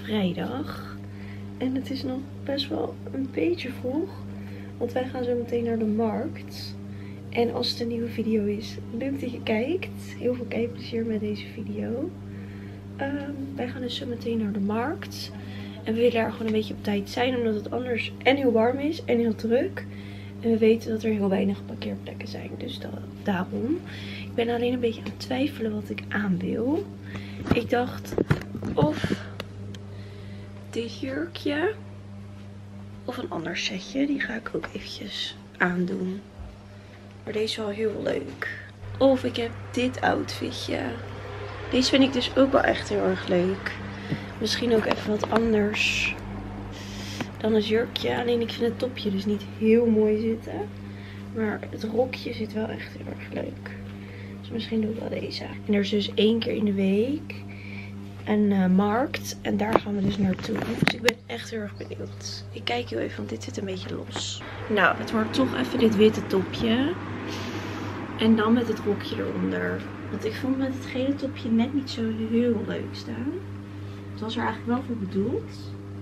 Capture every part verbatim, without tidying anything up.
vrijdag. En het is nog best wel een beetje vroeg. Want wij gaan zo meteen naar de markt. En als het een nieuwe video is, leuk dat je kijkt. Heel veel kijkplezier met deze video. Um, wij gaan dus zo meteen naar de markt. En we willen daar gewoon een beetje op tijd zijn. Omdat het anders en heel warm is en heel druk. En we weten dat er heel weinig parkeerplekken zijn. Dus dat, daarom. Ik ben alleen een beetje aan het twijfelen wat ik aan wil. Ik dacht of dit jurkje. Of een ander setje. Die ga ik ook eventjes aandoen. Maar deze is wel heel leuk. Of ik heb dit outfitje. Deze vind ik dus ook wel echt heel erg leuk. Misschien ook even wat anders dan een jurkje. Alleen ik vind het topje dus niet heel mooi zitten. Maar het rokje zit wel echt heel erg leuk. Dus misschien doe ik wel deze. En er is dus één keer in de week een uh, markt. En daar gaan we dus naartoe. Dus ik ben echt heel erg benieuwd. Ik kijk heel even, want dit zit een beetje los. Nou, het wordt toch even dit witte topje. En dan met het rokje eronder. Want ik vond met het gele topje net niet zo heel leuk staan. Het was er eigenlijk wel voor bedoeld.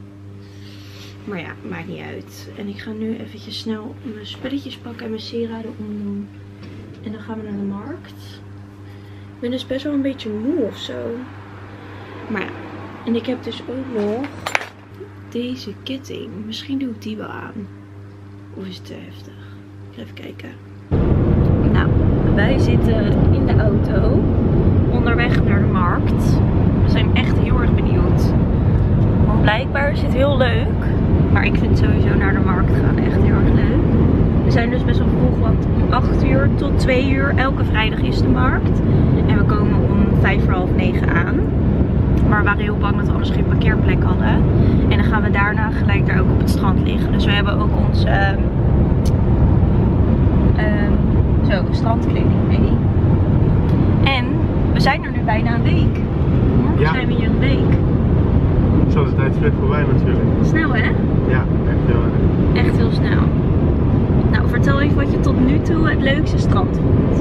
Maar ja, maakt niet uit. En ik ga nu eventjes snel mijn spulletjes pakken en mijn sieraden omdoen. En dan gaan we naar de markt. Ik ben dus best wel een beetje moe of zo. Maar ja. En ik heb dus ook nog deze ketting. Misschien doe ik die wel aan. Of is het te heftig? Ik ga even kijken. Nou, wij zitten in de auto. Onderweg naar de markt. We zijn echt heel erg benieuwd. Want blijkbaar is het heel leuk. Maar ik vind sowieso naar de markt gaan echt heel erg leuk. We zijn dus best wel vroeg, want om acht uur tot twee uur elke vrijdag is de markt. En we komen om vijf voor half negen aan. Maar we waren heel bang dat we anders geen parkeerplek hadden. En dan gaan we daarna gelijk daar ook op het strand liggen. Dus we hebben ook ons uh, uh, zo, strandkleding mee. En we zijn er nu bijna een week. Morgen ja. zijn we hier een week. Zo is de tijd vliegt voorbij natuurlijk. Snel hè? Ja, echt heel erg. Echt heel snel. Nou, vertel even wat je tot nu toe het leukste strand vond.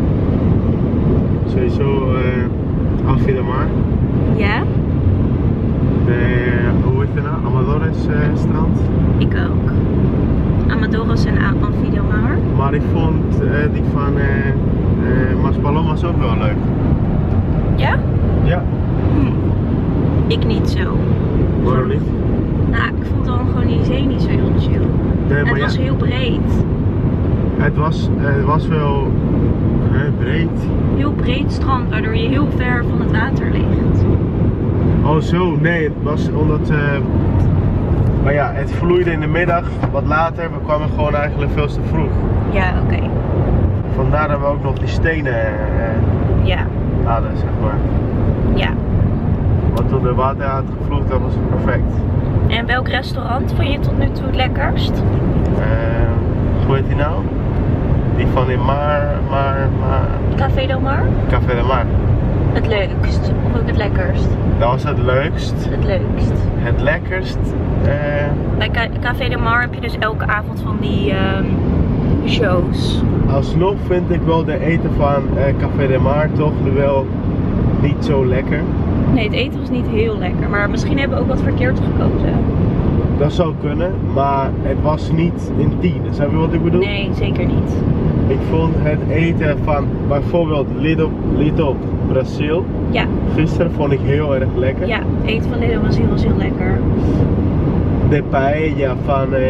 Sowieso uh, Alfie de Mar. Ja? De, hoe heet het nou? Amadores uh, strand. Ik ook. Amadores en Alfie de Mar. Maar ik vond uh, die van uh, uh, Maspalomas ook wel leuk. Ja? Ja. Hm. Ik niet zo. Waarom niet? Nou, ik vond dan gewoon die zee niet zo heel chill. Nee, maar het was ja. heel breed. Het was, het was wel uh, breed. Heel breed strand, waardoor je heel ver van het water ligt. Oh zo, nee, het was omdat... Uh, maar ja, het vloeide in de middag, wat later. We kwamen gewoon eigenlijk veel te vroeg. Ja, oké. Okay. Vandaar dat we ook nog die stenen uh, ja. hadden, zeg maar. Ja. Want toen de water had gevloeid, dat was het perfect. En welk restaurant vond je tot nu toe het lekkerst? Uh, hoe heet die nou? Die van in Mar, Mar, Mar... Café Del Mar? Café Del Mar. Het leukst, of ook het lekkerst? Dat was het leukst. Het leukst. Het lekkerst. Uh... Bij Café Del Mar heb je dus elke avond van die um, shows. Alsnog vind ik wel de eten van uh, Café Del Mar toch wel niet zo lekker. Nee, het eten was niet heel lekker, maar misschien hebben we ook wat verkeerd gekozen. Dat zou kunnen, maar het was niet intiem. Snap je wat ik bedoel? Nee, zeker niet. Ik vond het eten van bijvoorbeeld Lidl, Lidl Brazil. Ja. Gisteren vond ik heel erg lekker. Ja, het eten van Lidl was heel, was heel lekker. De paella van, uh,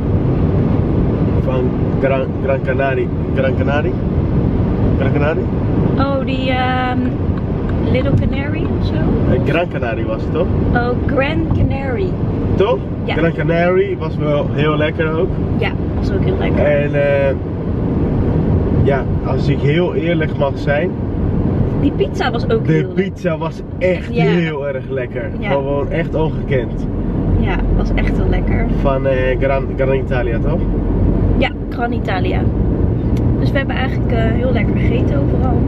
van Gran, Gran Canaria. Gran Canaria? Gran Canaria? Oh, die um, Little Canary of zo? Uh, Gran Canaria was het toch? Oh, Gran Canary. Toch? Ja. Gran Canaria was wel heel lekker ook. Ja, was ook heel lekker. En uh, ja, als ik heel eerlijk mag zijn. Die pizza was ook de heel lekker. De pizza was echt ja. heel erg lekker. Ja. Gewoon echt ongekend. Ja, was echt heel lekker. Van uh, Gran, Gran Italia toch? Ja, Gran Italia. Dus we hebben eigenlijk uh, heel lekker gegeten overal.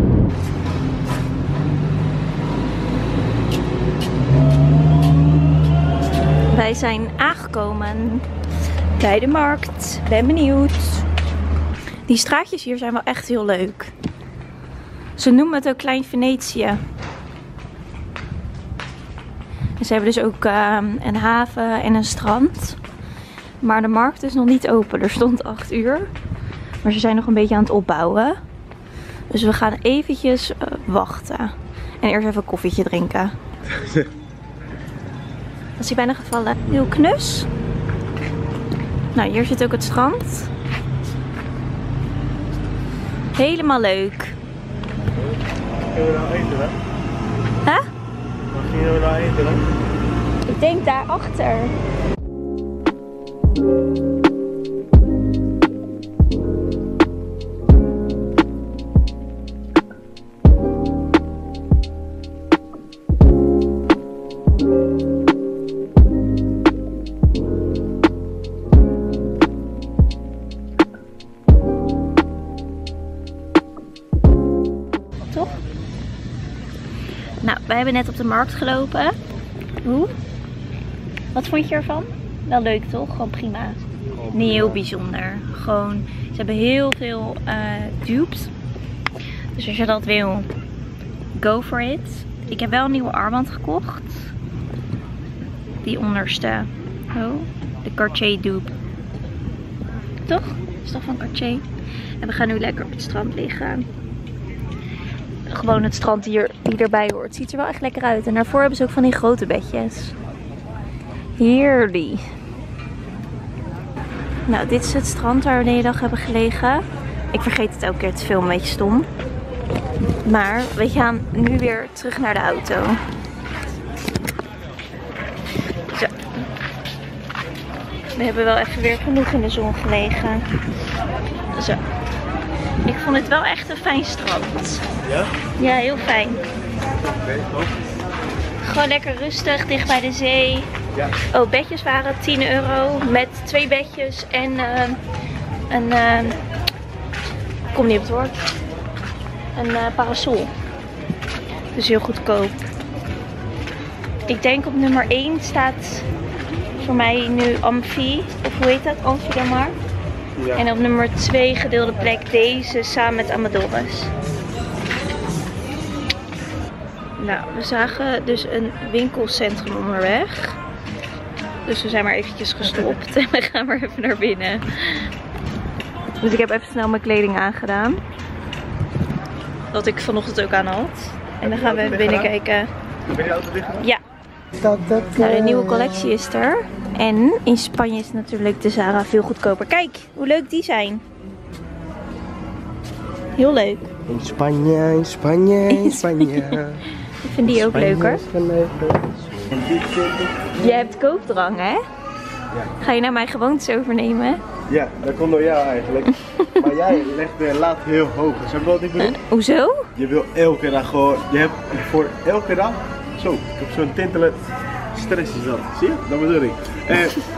Wij zijn aangekomen bij de markt. Ben benieuwd. Die straatjes hier zijn wel echt heel leuk. Ze noemen het ook Klein Venetië. En ze hebben dus ook uh, een haven en een strand. Maar de markt is nog niet open. Er stond acht uur. Maar ze zijn nog een beetje aan het opbouwen. Dus we gaan eventjes uh, wachten. En eerst even een koffietje drinken. Dat is hier bijna gevallen. Heel knus. Nou, hier zit ook het strand. Helemaal leuk. Waar gingen we nou eten, hè? Hè? Waar gingen we nou eten, hè? Ik denk daarachter. Nou, wij hebben net op de markt gelopen. Hoe? Wat vond je ervan? Wel leuk toch? Gewoon prima. Oh, Niet heel ja. bijzonder. Gewoon, ze hebben heel veel uh, dupes. Dus als je dat wil, go for it. Ik heb wel een nieuwe armband gekocht. Die onderste. Oh, de Cartier dupe. Toch? Is toch van Cartier? En we gaan nu lekker op het strand liggen. Gewoon het strand hier, die erbij hoort. Het ziet er wel echt lekker uit. En daarvoor hebben ze ook van die grote bedjes. Heerlijk. Nou, dit is het strand waar we de hele dag hebben gelegen. Ik vergeet het elke keer te filmen, een beetje stom. Maar we gaan nu weer terug naar de auto. Zo. We hebben wel even weer genoeg in de zon gelegen. Zo. Ik vond het wel echt een fijn strand. Ja? Ja, heel fijn. Oké, top. Gewoon lekker rustig, dicht bij de zee. Ja. Oh, bedjes waren tien euro met twee bedjes en uh, een, uh, kom niet op het woord, een uh, parasol. Dus heel goedkoop. Ik denk op nummer één staat voor mij nu Amfi, of hoe heet dat? Amfi de Mar. Ja. En op nummer twee gedeelde plek deze samen met Amadores. Nou, we zagen dus een winkelcentrum onderweg. Dus we zijn maar eventjes gestopt en we gaan maar even naar binnen. Dus ik heb even snel mijn kleding aangedaan. Wat ik vanochtend ook aan had. En dan gaan we even binnen kijken. Ben je auto dicht? Ja. Nou, de nieuwe collectie is er. En in Spanje is natuurlijk de Zara veel goedkoper. Kijk, hoe leuk die zijn. Heel leuk. In Spanje, in Spanje, in Spanje. Ik vind die ook leuker. Je hebt koopdrang, hè? Ja. Ga je nou mijn gewoontes overnemen? Ja, dat komt door jou eigenlijk. Maar jij legt de lat heel hoog. Snap je wat ik bedoel? Uh, hoezo? Je wil elke dag gewoon, je hebt voor elke dag, zo, ik heb zo'n tintelen stress is dat. Zie je? Dat bedoel ik. Eh,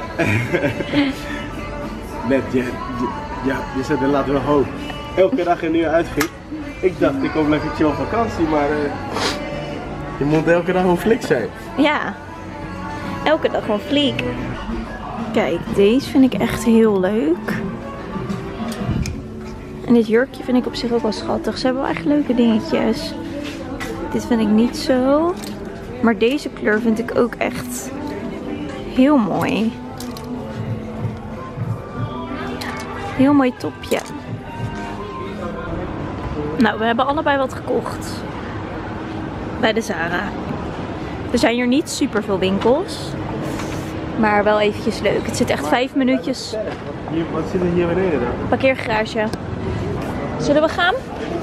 net, je, je, ja, je zet de lat wel hoog. Elke dag een nieuwe outfit. Ik dacht, ik kom lekker chill op vakantie, maar uh, je moet elke dag een flik zijn. Ja, elke dag gewoon fliek. Kijk, deze vind ik echt heel leuk. En dit jurkje vind ik op zich ook wel schattig. Ze hebben wel echt leuke dingetjes. Dit vind ik niet zo. Maar deze kleur vind ik ook echt heel mooi. Heel mooi topje. Nou, we hebben allebei wat gekocht. Bij de Zara. Er zijn hier niet super veel winkels. Maar wel eventjes leuk. Het zit echt vijf minuutjes. Hier, wat zit er hier beneden dan? Parkeergarage. Zullen we gaan?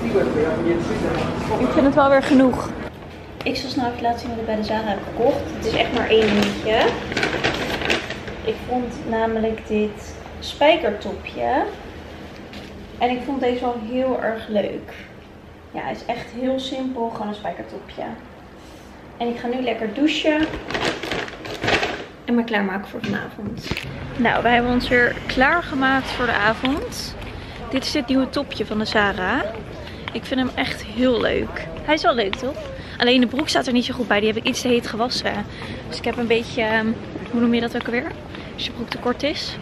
Ik vind het wel weer genoeg. Ik zal snel even laten zien wat ik bij de Zara heb gekocht. Het is echt maar één minuutje. Ik vond namelijk dit spijkertopje. En ik vond deze wel heel erg leuk. Ja, hij is echt heel simpel. Gewoon een spijkertopje. En ik ga nu lekker douchen. En me klaarmaken voor vanavond. Nou, wij hebben ons weer klaargemaakt voor de avond. Dit is het nieuwe topje van de Zara. Ik vind hem echt heel leuk. Hij is wel leuk, toch? Alleen de broek staat er niet zo goed bij. Die heb ik iets te heet gewassen. Dus ik heb een beetje, um, hoe noem je dat ook alweer? Als je broek te kort is.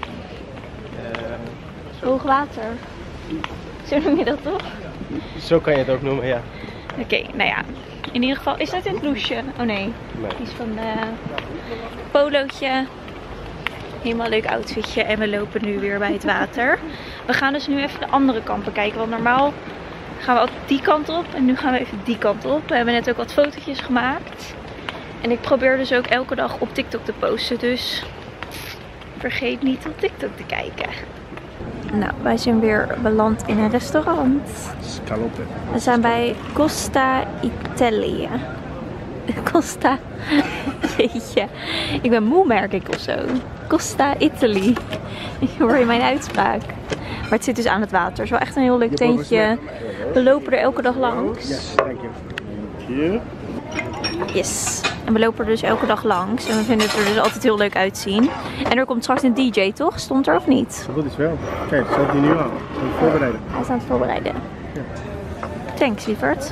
Uh, Hoog water. Zo noem je dat toch? Zo kan je het ook noemen, ja. Oké, okay, nou ja. In ieder geval, is dat een blouseje? Oh nee, Nee. die is van de polootje. Helemaal leuk outfitje en we lopen nu weer bij het water. We gaan dus nu even de andere kant bekijken, want normaal gaan we altijd die kant op en nu gaan we even die kant op. We hebben net ook wat fotootjes gemaakt. En ik probeer dus ook elke dag op TikTok te posten, dus vergeet niet op TikTok te kijken. Nou, wij zijn weer beland in een restaurant. Scaloppe. We zijn bij Costa Italia. Costa... Jeetje. Ik ben moe, merk ik of zo. Costa Italy. Hoor je mijn uitspraak. Maar het zit dus aan het water. Het is wel echt een heel leuk tentje. We lopen er elke dag langs. Yes, thank you. Hier. Yes. En we lopen er dus elke dag langs. En we vinden het er dus altijd heel leuk uitzien. En er komt straks een D J, toch? Stond er of niet? Zo goed is wel. Kijk, dat staat hij nu aan. Zal ik voorbereiden? Hij is aan het voorbereiden. Ja. Thanks, lieverd.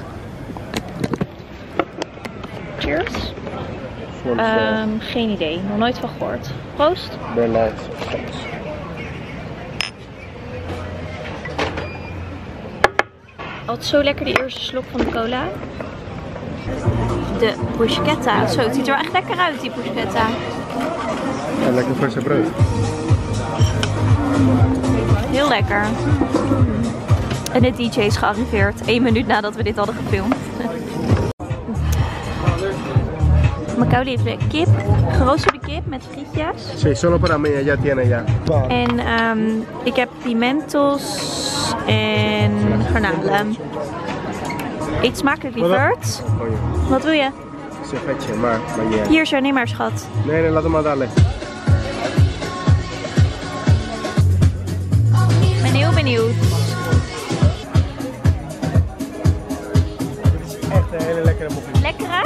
Cheers. Voor Um, geen idee. Nog nooit van gehoord. Proost. Bernard. Altijd zo lekker de eerste slok van de cola. De bruschetta. Zo, het ziet er wel echt lekker uit, die bruschetta. Ja, lekker verse brood. Heel lekker. En de D J is gearriveerd. Eén minuut nadat we dit hadden gefilmd. Macaulay heeft de kip, geroosterde kip met frietjes. Sí, solo para mí, ella tiene ya. En um, ik heb pimentos en garnalen. Eet smakelijk, lieverd. Oh ja. Wat wil je? Ceviche, maar, maar ja. Hier zo, neem maar schat. Nee, nee, laat hem maar darle. Ik ben heel benieuwd. Het is echt een hele lekkere muffin. Lekkere?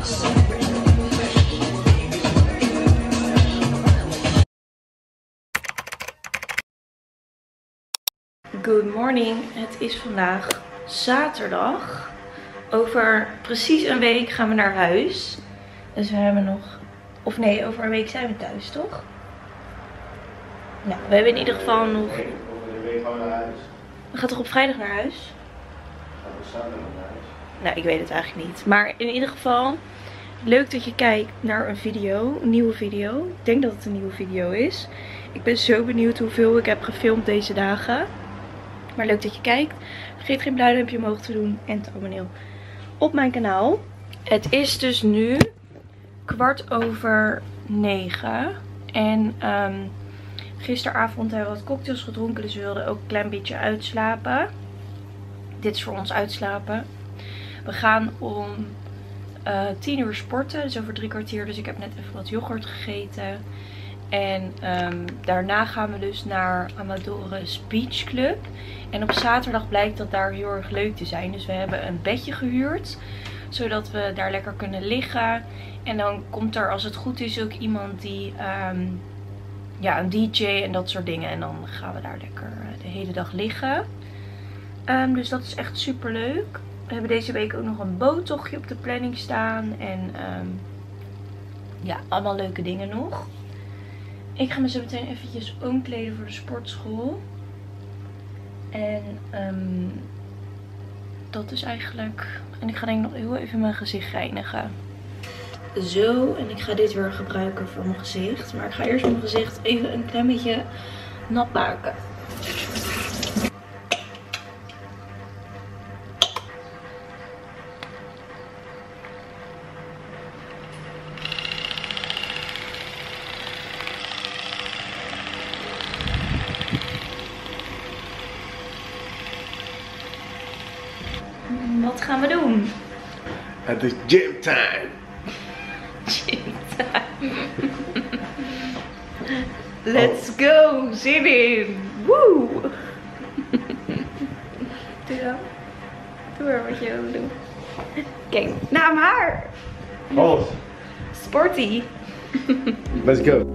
Good morning, het is vandaag zaterdag. Over precies een week gaan we naar huis. Dus we hebben nog, of nee, over een week zijn we thuis, toch? Nou, we hebben in ieder geval nog... Nee, over een week gaan we naar huis. We gaan toch op vrijdag naar huis? Gaan we zaterdag naar huis? Nou, ik weet het eigenlijk niet. Maar in ieder geval, leuk dat je kijkt naar een video, een nieuwe video. Ik denk dat het een nieuwe video is. Ik ben zo benieuwd hoeveel ik heb gefilmd deze dagen. Maar leuk dat je kijkt. Vergeet geen blauw duimpje omhoog te doen en te abonneren op mijn kanaal. Het is dus nu kwart over negen. En um, gisteravond hebben we wat cocktails gedronken. Dus we wilden ook een klein beetje uitslapen. Dit is voor ons uitslapen. We gaan om uh, tien uur sporten. Dus over drie kwartier. Dus ik heb net even wat yoghurt gegeten. En um, daarna gaan we dus naar Amadores Beach Club. En op zaterdag blijkt dat daar heel erg leuk te zijn. Dus we hebben een bedje gehuurd. Zodat we daar lekker kunnen liggen. En dan komt er, als het goed is, ook iemand die... Um, ja, een D J en dat soort dingen. En dan gaan we daar lekker de hele dag liggen. Um, dus dat is echt super leuk. We hebben deze week ook nog een boottochtje op de planning staan. En um, ja, allemaal leuke dingen nog. Ik ga me zo meteen eventjes omkleden voor de sportschool. En um, dat is eigenlijk... En ik ga denk ik nog heel even mijn gezicht reinigen. Zo, en ik ga dit weer gebruiken voor mijn gezicht. Maar ik ga eerst mijn gezicht even een klein beetje nat maken. Wat gaan we doen? Het is gym time. Gym time. Let's go, zin in. Woe! Doe dan. Doe maar wat je wil doen. Kijk, naar mijn haar. Alles. Sporty. Let's go.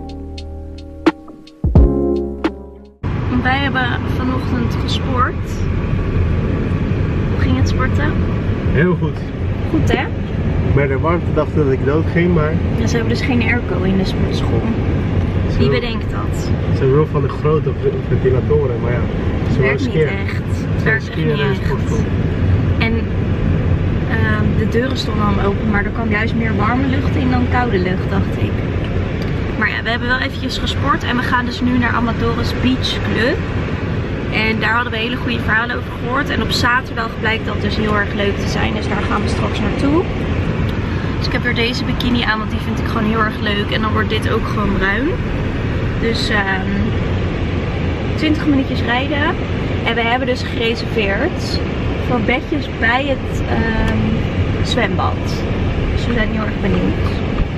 Wij hebben vanochtend gesport. warmte dacht dat ik dood ging, maar... Ja, ze hebben dus geen airco in de sportschool. Wie bedenkt dat? Ze hebben wel van de grote ventilatoren, maar ja. Het werkt niet echt. Het werkt echt niet echt. En uh, de deuren stonden al open, maar er kwam juist meer warme lucht in dan koude lucht, dacht ik. Maar ja, we hebben wel eventjes gesport en we gaan dus nu naar Amadores Beach Club. En daar hadden we hele goede verhalen over gehoord. En op zaterdag blijkt dat dus heel erg leuk te zijn, dus daar gaan we straks naartoe. Dus ik heb weer deze bikini aan, want die vind ik gewoon heel erg leuk. En dan wordt dit ook gewoon bruin. Dus um, twintig minuutjes rijden. En we hebben dus gereserveerd voor bedjes bij het um, zwembad. Dus we zijn heel erg benieuwd.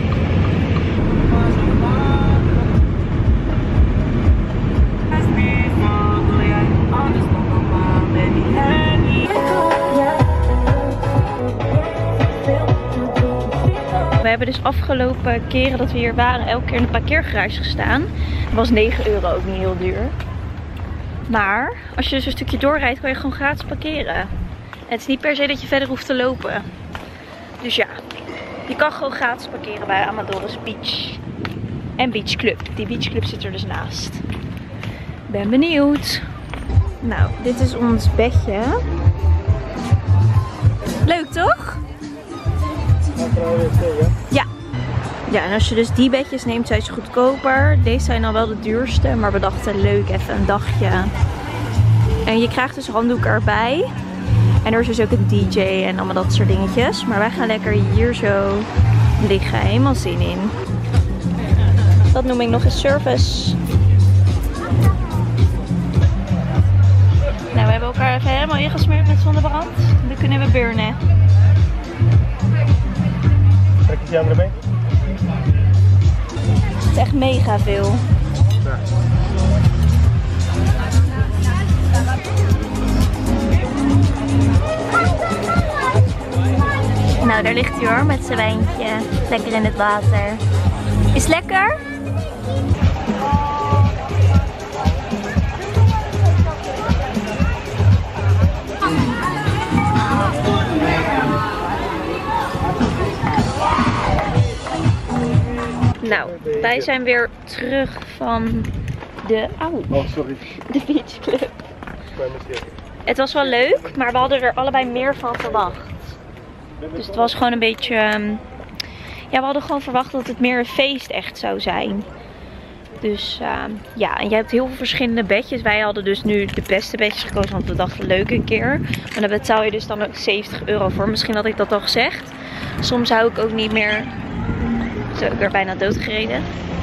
We hebben dus afgelopen keren dat we hier waren elke keer in een parkeergarage gestaan. Dat was negen euro, ook niet heel duur. Maar als je dus een stukje doorrijdt kan je gewoon gratis parkeren. En het is niet per se dat je verder hoeft te lopen. Dus ja, je kan gewoon gratis parkeren bij Amadores Beach. En Beach Club. Die Beach Club zit er dus naast. Ben benieuwd. Nou, dit is ons bedje. Leuk toch? Ja. Ja, en als je dus die bedjes neemt, zijn ze goedkoper. Deze zijn dan wel de duurste, maar we dachten leuk, even een dagje. En je krijgt dus handdoeken erbij. En er is dus ook een D J en allemaal dat soort dingetjes. Maar wij gaan lekker hier zo liggen, helemaal zin in. Dat noem ik nog eens service. Nou, we hebben elkaar even helemaal ingesmeerd met zonnebrand. Nu kunnen we burnen. Trek je aan de been? Het is echt mega veel. Ja. Nou, daar ligt hij hoor, met zijn wijntje. Lekker in het water. Is het lekker? Nou, wij zijn weer terug van de, au, Oh, sorry. de Beach Club. Het was wel leuk, maar we hadden er allebei meer van verwacht. Dus het was gewoon een beetje, um, ja, we hadden gewoon verwacht dat het meer een feest echt zou zijn. Dus uh, ja, en jij hebt heel veel verschillende bedjes. Wij hadden dus nu de beste bedjes gekozen, want we dachten leuk een keer. Maar daar betaal je dus dan ook zeventig euro voor. Misschien had ik dat al gezegd. Soms zou ik ook niet meer... Zo, ik werd bijna doodgereden.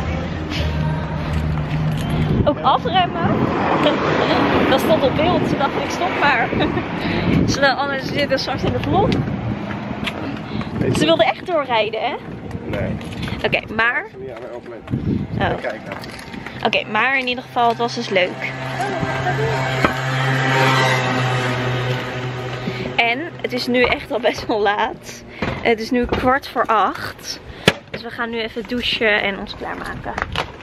Ook afremmen. Dat stond op beeld. Ze dacht ik stop maar. Ze anders zitten straks in de vlog. Ze wilde echt doorrijden, hè? Nee. Oké, okay, maar... Oh. Oké, okay, maar in ieder geval, het was dus leuk. En het is nu echt al best wel laat. Het is nu kwart voor acht. Dus we gaan nu even douchen en ons klaarmaken.